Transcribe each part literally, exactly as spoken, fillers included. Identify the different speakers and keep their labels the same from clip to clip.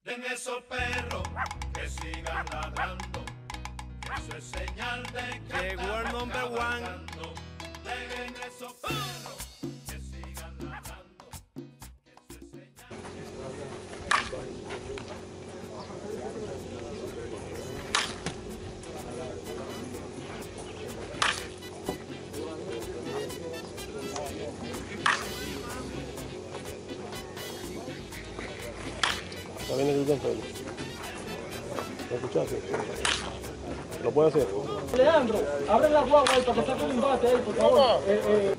Speaker 1: Den esos perros que sigan ladrando, que eso es señal de que
Speaker 2: llegó el number one.
Speaker 1: Den esos perros que sigan ladrando, que eso es señal.
Speaker 3: Está bien el enfermo. ¿Lo escuchaste? ¿Lo puede hacer?
Speaker 4: Leandro, abre la guagua ahí para que saque un bate ahí, por favor. Eh, eh.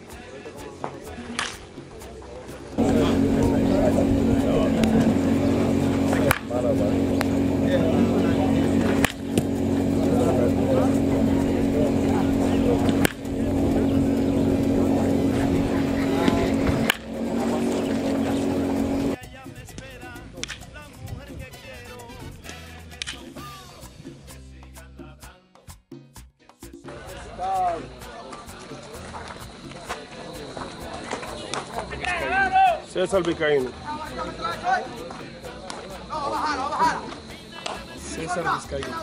Speaker 3: César Vizcaíno.
Speaker 5: César Vizcaíno.